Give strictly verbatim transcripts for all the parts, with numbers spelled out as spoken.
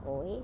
pauwi.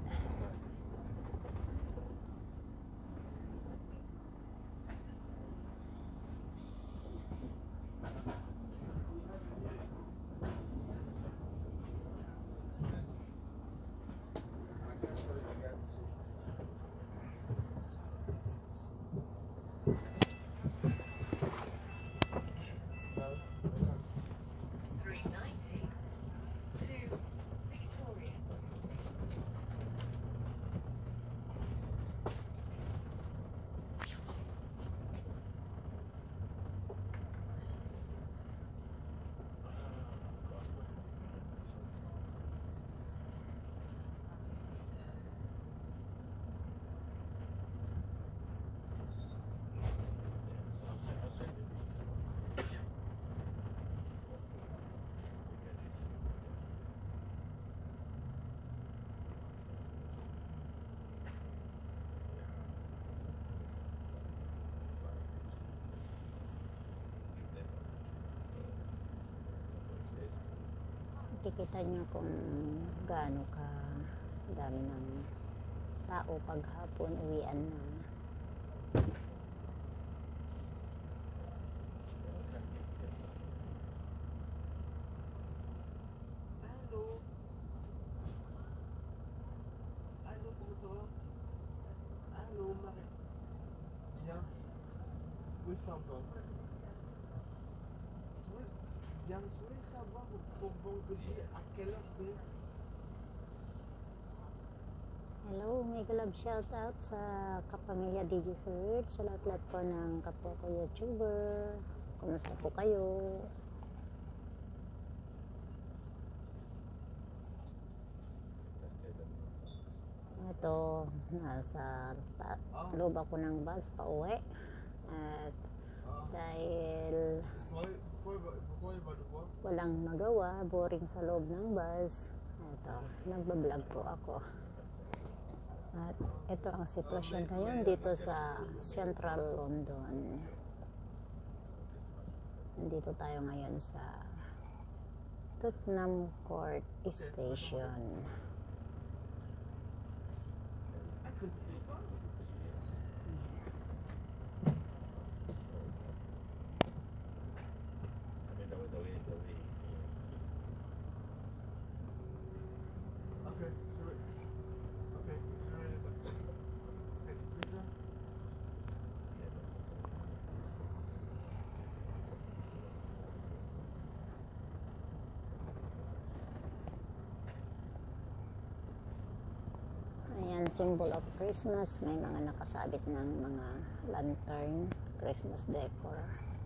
Kikita nyo kung gaano ka dami ng tao paghapon, uwian na. Allô? Allô, bonjour. Allô, Marie. Bien. Oui, je t'entends. Oui, bien, je voulais savoir pour vendredi à quelle heure c'est? Hello, mega love shoutout sa kapamilya Djhurt, sa lahat-lahat po ng kapwa ko YouTuber. Kumusta po kayo? Ito, nasa loob ako ng bus pa uwi. At dahil walang magawa, boring sa loob ng bus, ito, nagbablog po ako. At ito ang sitwasyon ngayon dito sa Central London. Nandito tayo ngayon sa Tottenham Court Station. Ayan, symbol of Christmas. May mga nakasabit ng mga lantern, Christmas decor.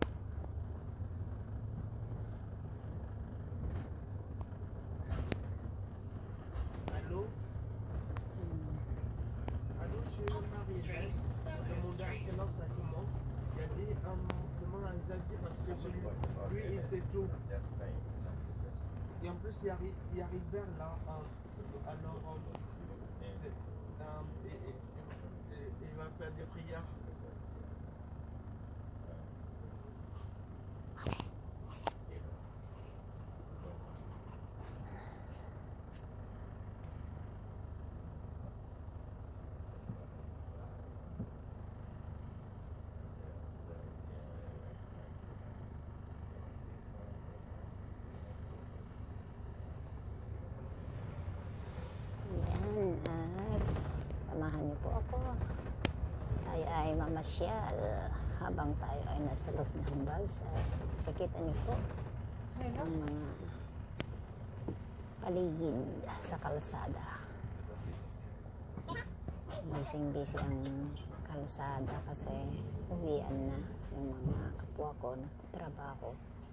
Allô? Hmm. Allô, chez Marie. Demandez à quelle heure ça commence. Il y a des um, demande à Xavier parce que chez lui, lui il sait tout. Et en plus, il arrive, il arrive vers là. Um, alors, um, Um, et, et, et, et il va faire des prières. Samahan niyo po ako. Tayo ay mamasyal habang tayo ay nasa loob ng bus. Nakikita niyo po ang mga paligid sa kalsada. Busy-busy ang kalsada kasi uwian na yung mga kapwa ko na trabaho.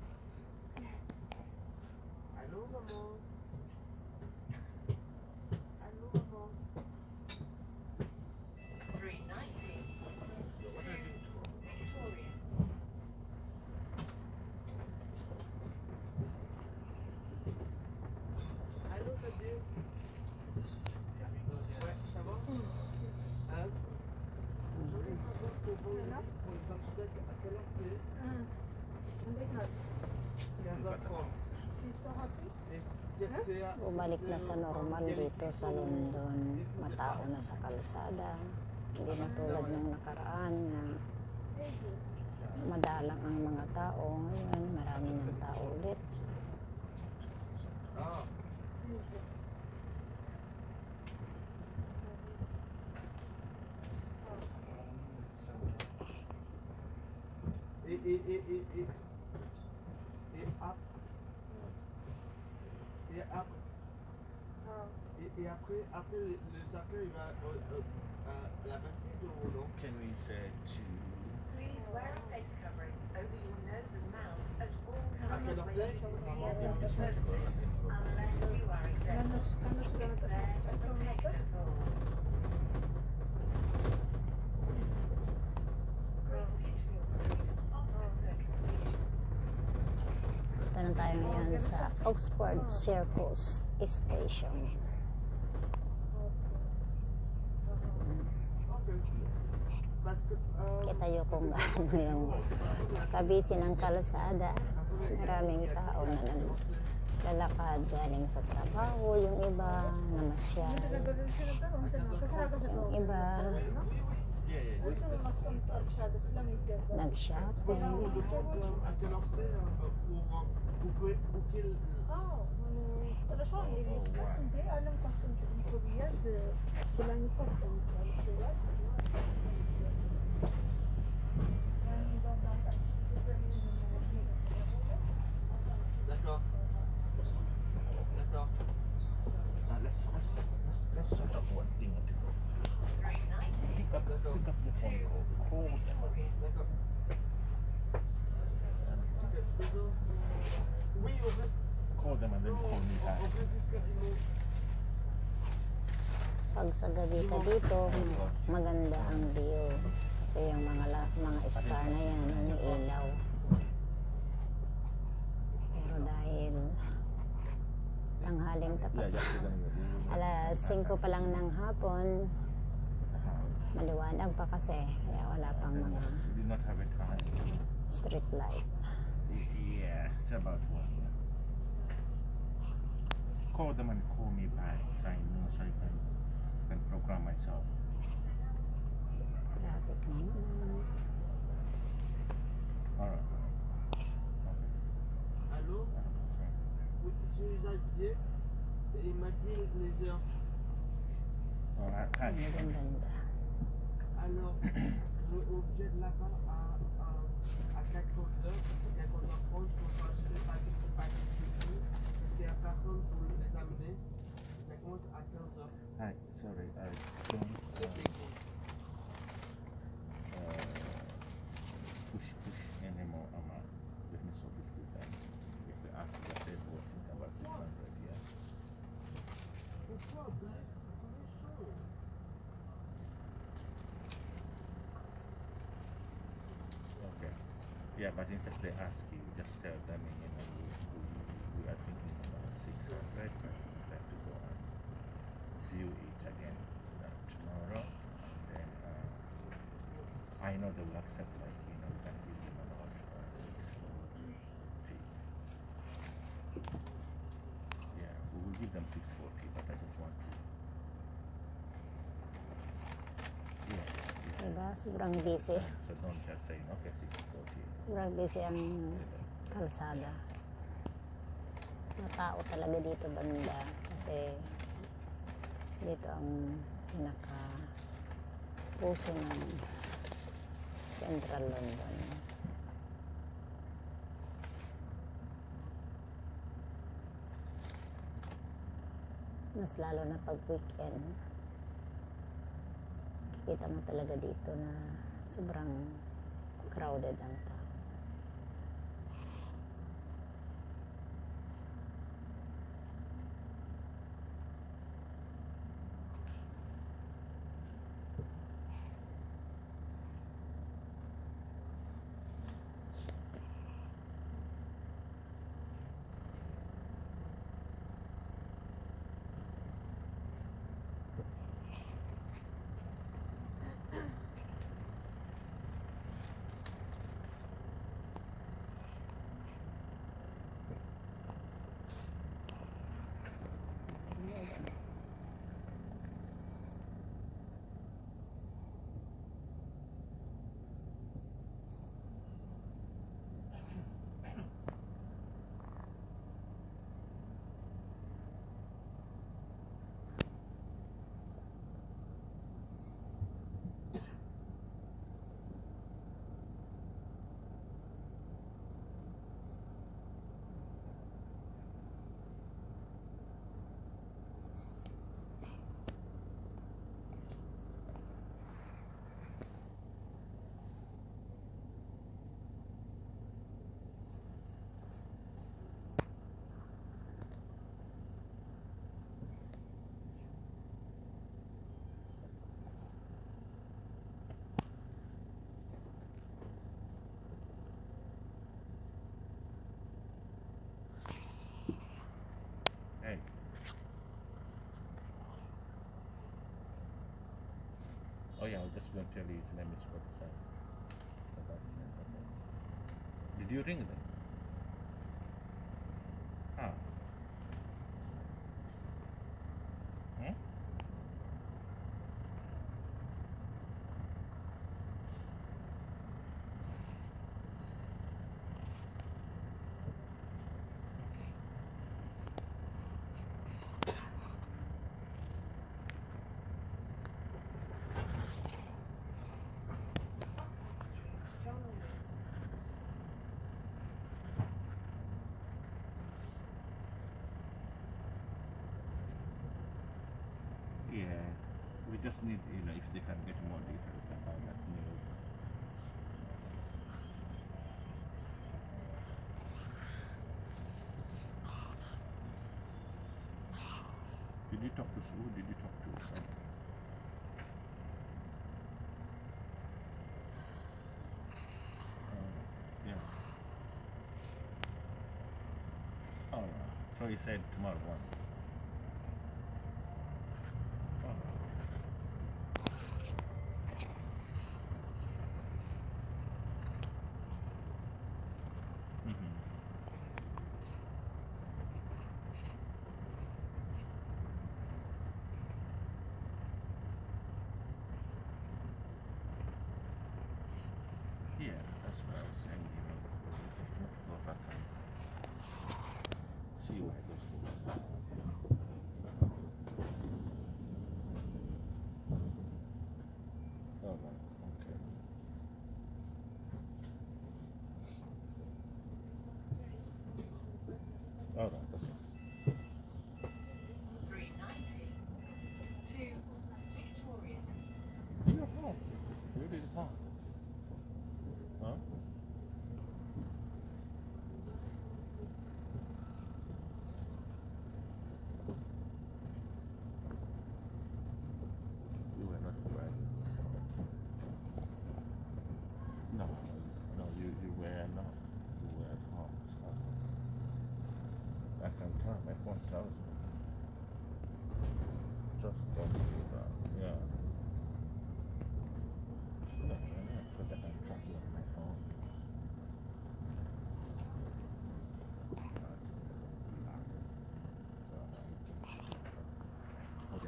Hello, mama. Hello, mama. bumalik na sa normal dito sa London. Matao na sa kalsada. Hindi na tulad ng nakaraan na madalang ang mga tao. Ngayon, marami ng tao ulit. Et, et, et, et, et, et, ap, et, ap, et, et après, après le, le sacre, il va euh, euh, à la partie de ou non? Can we say to Please wear a face covering over your nose and mouth at all À quelle times heure when c'est? using tear services, unless you are exempt. It's there to protect us all. Great Titchfield Street, Oxford Circus Station. Ito na tayo ngayon sa Oxford Circus Station. Parce que, euh, Kita nyo kung ano yung kabisi ng kalsada. Maraming tao na naglalakad galing sa trabaho. Yung iba namasyal. Yung iba nag-shopping. on demande à quelle heure c'est euh, pour booker, booker le... D'accord. D'accord. uh, let's, let's let's let's sort out one thing at a go. three ninety. Pick up pick up the phone call. Call tomorrow. D'accord. Oui, au fait, Call them and then call me back. en plus, c'est ce que tu m'as... Pag sa gabi ka dito, maganda ang view. Kasi yung mga, la, mga star na yan, umiilaw. Pero dahil tanghaling Yeah, tapat, just give them the alas singko pa lang ng hapon, maliwanag pa kasi. Kaya wala pang mga We did not have a time. street light. Yeah, it's about one. Call them and call me back. I know so I can, can program myself. Traffic naman. Alright. Okay. Allô? Oui, je les ai appelés et il m'a dit les heures. Alright. Hi. Ang ganda. Alors, je suis obligé de là-bas à, à, à quatorze heures, quatorze heures trente pour passer le paquet de paquets de filles, parce qu'il n'y a personne pour les amener. Ça commence à quinze heures. Hi. Sorry, I don't Les uh, filles. uh, push push anymore on my business of it with them. If they ask me, I said, well, I think about six hundred, yeah. Pourquoi? Ben, on est chaud. Okay. Yeah, but in case they ask you, just tell them, you know, we, we, we are thinking about six hundred, but we have to go and view it again uh, tomorrow. Then uh, I know they will accept, like, you know, we can give them about uh, six forty. Yeah, we will give them six forty, but I just want to. Yeah, yeah. Diba? Sobrang busy. So don't just say, okay, six forty. Sobrang busy ang kalsada. Mga tao talaga dito banda. Kasi dito ang pinaka puso ng Central London. Mas lalo na pag weekend, kita mo talaga dito na sobrang crowded ang tao. Oh yeah, I was just going to tell you his name is forty-seven. Sebastian. Okay. Did you ring them? Ah. Hmm? Yeah, we just need, you know, if they can get more details about that new. Did you talk to Sue? Did you talk to? Uh, uh, yeah. Oh, so he said tomorrow morning. Oh. Mm-hmm. Yeah, that's what I was saying, you know, not go back and see why those things. Oh, right, okay. All right, okay. three ninety to Victoria. You're home. You did home. Huh? You were not driving. No, no, you, you were not. You were at home. So I can tell. My phone tells me. Just don't do that. Yeah. No, no, no, because I can track you on my phone. Okay.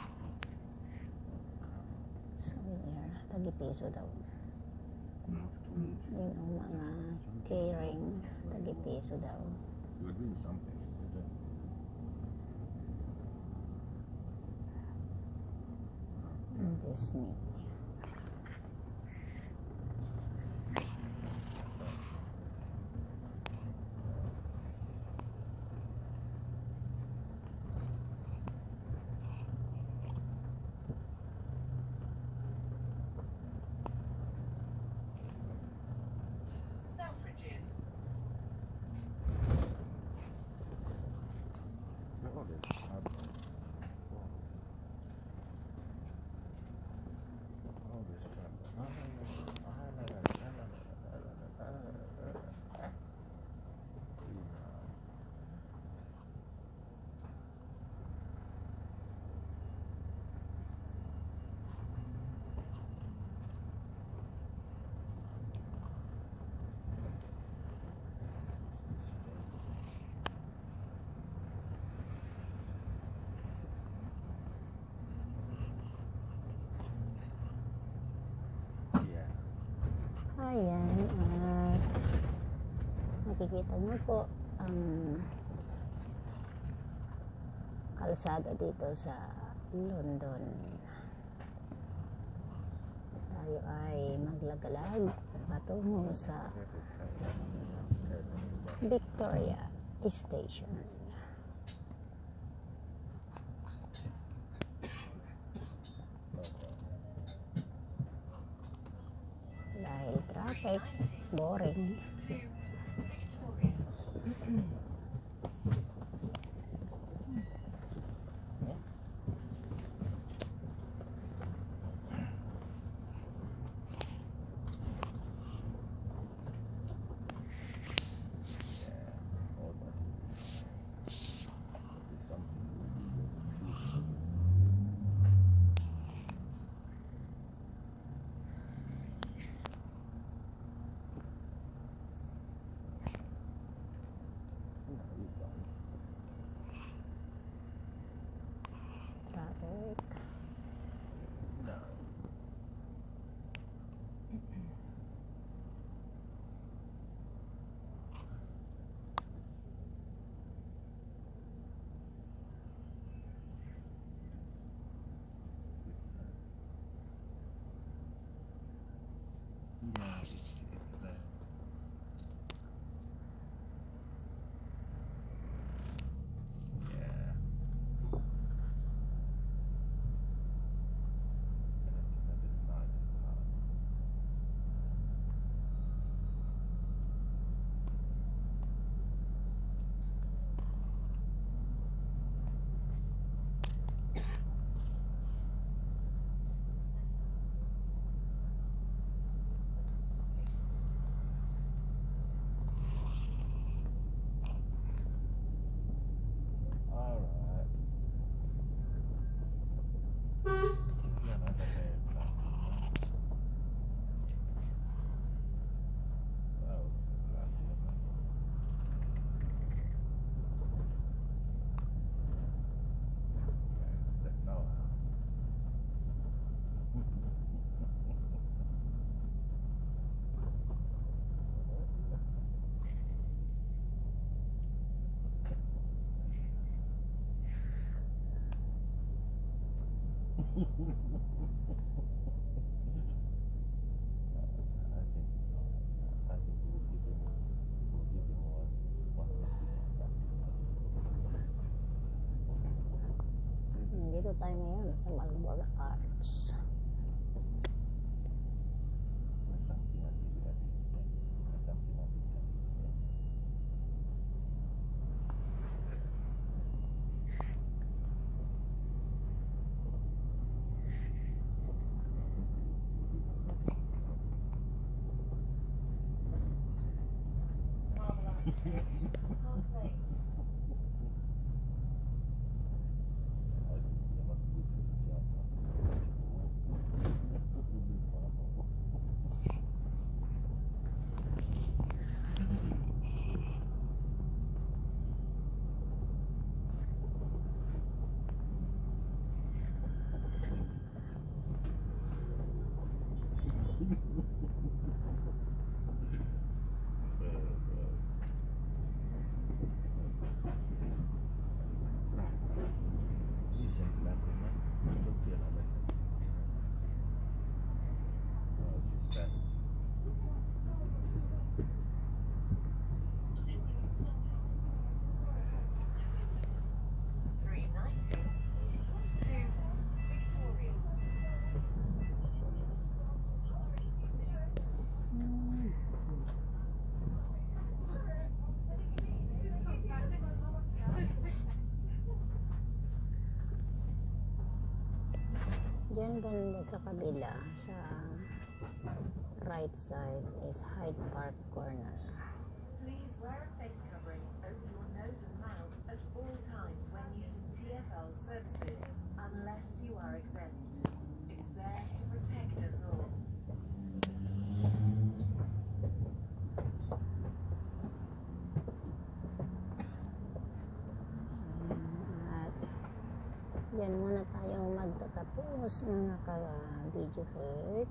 So, yeah, tagi-piso daw. Yun ang mga caring, tagi-piso daw. You were doing something. Disney. Selfridges. Oh, there's habang. Oh, there's habang. Ah, ah, la, la, la, la, la, la, la, la, la, la, la. Yeah. Ayan, at nakikita niyo po ang kalsada dito sa London. Tayo ay maglagalag patungo sa Victoria Station. Dahil traffic, boring. To Victoria. work. No. Yeah, it's, it's uh, yeah. Anything that is nice is hard. Alright. Yeah, another day of practice. Oh, practice. No. I think I think we'll give him we'll give him one one Dito tayo ngayon sa Malboro Arts. There's something I really at his neck. There's something I really at his neck. I think they must do a good job. Dicen que la primera no quiero ver. Oh, she's back. three ninety to Victoria. Diyan banda sa kabila, sa right side is Hyde Park Corner. Please wear a face covering over your nose and mouth at all times when using T F L services, unless you are exempt. It's there to protect us all. At diyan muna tayong magtatapos mga ka-Djhurt.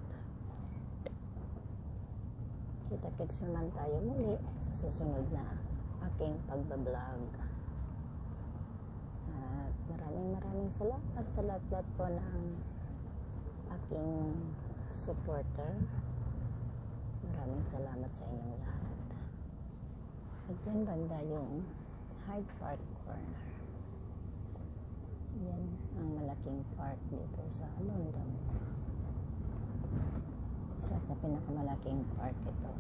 Kita-kits naman tayo muli sa susunod na aking pagbablog. At maraming maraming salamat sa lahat-lahat po ng aking supporter. Maraming salamat sa inyong lahat. At yan banda yung Hyde Park Corner. Yan ang malaking park dito sa London. Isa sa pinakamalaking park ito.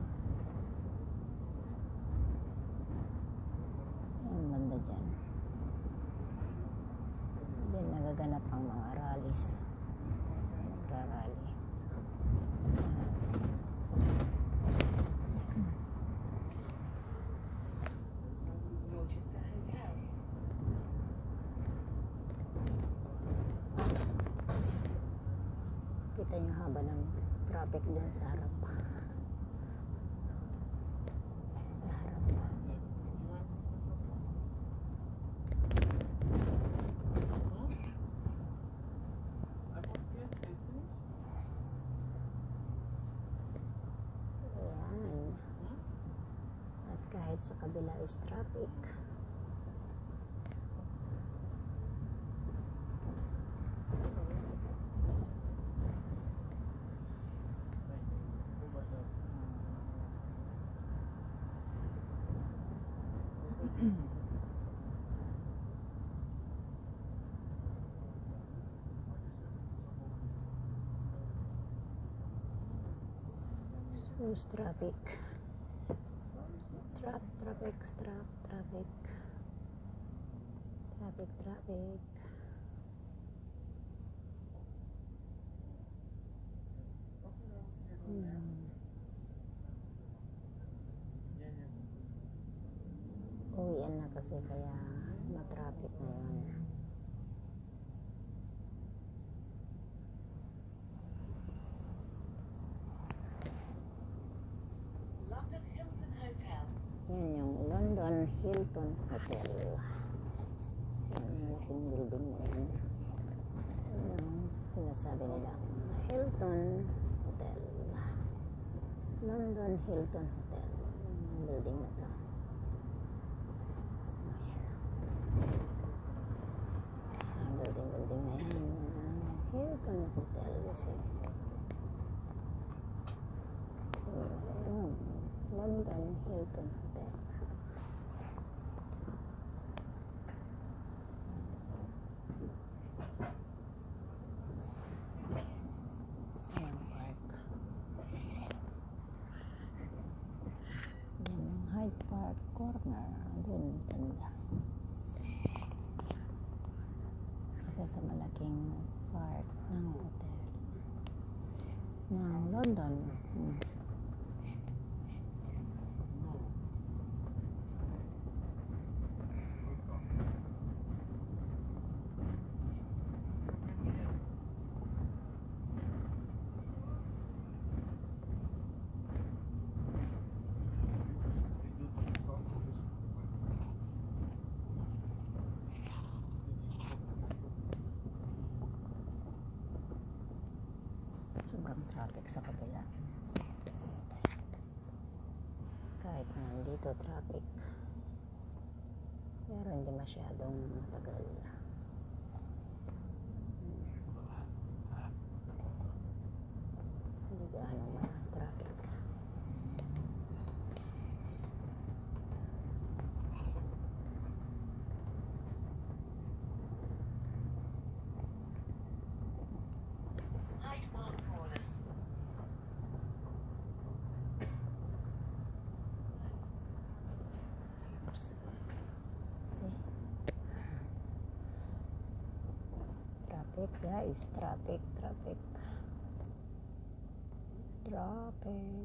Yan banda dyan. Diyan nagaganap ang mga rallies. Nagrarally. Rochester Hotel. Kita nyo haba ng traffic dun sa harap. Sa harap. sa kabila is traffic. Who's traffic? Trap, traffic, trap, traffic. Traffic, traffic. Hmm. Uwian na kasi kaya matraffic ngayon. London Hilton Hotel. Yan yung London Hilton Hotel. Yan yung laking building na yan. Yan yung sinasabi nila. Hilton Hotel. London Hilton Hotel. Yan yung building na to. Ayan. Building, building na yan. Hilton Hotel kasi. Ito. London Hilton Hotel. Ayan, park. Yan yung Hyde Park Corner. Doon, tanda. Kasi sa malaking park ng hotel. Ng London. Hmm. Sobrang traffic sa kabila. Kahit na nandito traffic, pero hindi masyadong matagal. Hindi gaano ma-traffic. Hyde Park Corner. See? Traffic, guys. Traffic, traffic. Traffic.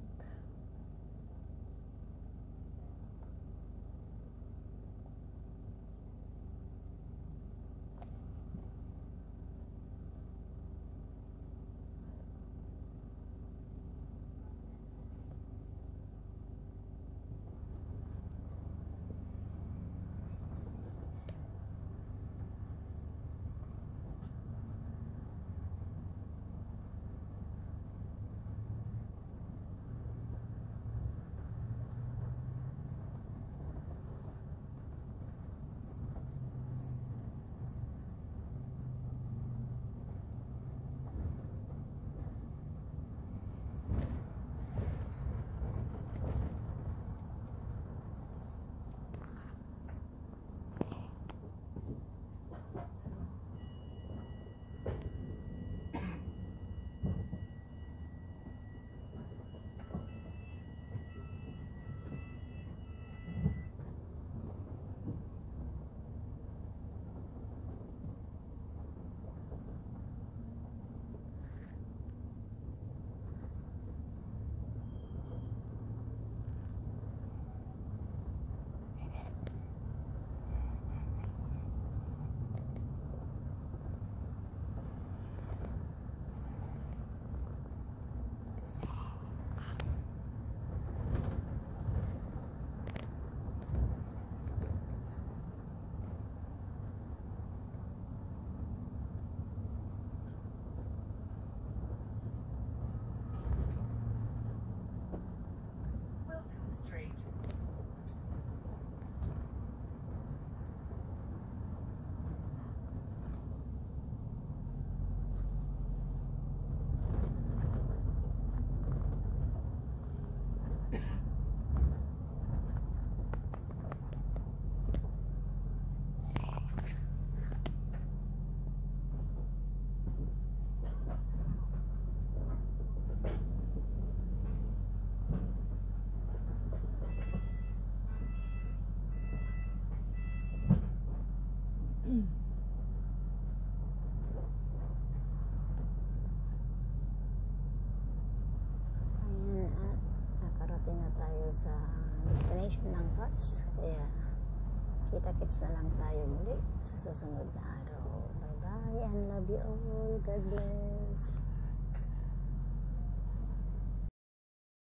donation ng cuts. Kaya kita-kits na lang tayo muli sa susunod na araw. Bye bye and love you all. God bless.